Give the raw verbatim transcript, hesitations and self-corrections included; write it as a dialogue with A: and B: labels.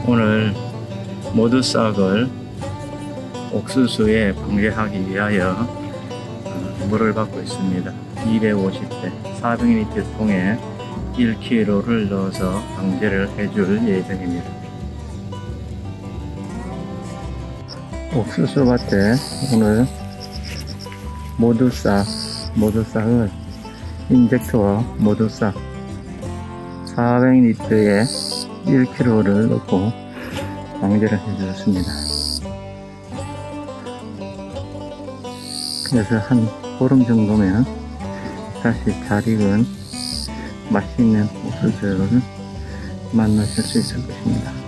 A: 오늘 모두싹을 옥수수에 방제하기 위하여 물을 받고 있습니다. 이백오십 대 사백 리터 통에 일 킬로그램를 넣어서 방제를 해줄 예정입니다. 옥수수 밭에 오늘 모두싹 모두싹을 인젝터 모두싹 사백 리터에 일 킬로그램를 넣고 방제를 해주었습니다. 그래서 한 보름 정도면 다시 잘 익은 맛있는 옥수수를 만나실 수 있을 것입니다.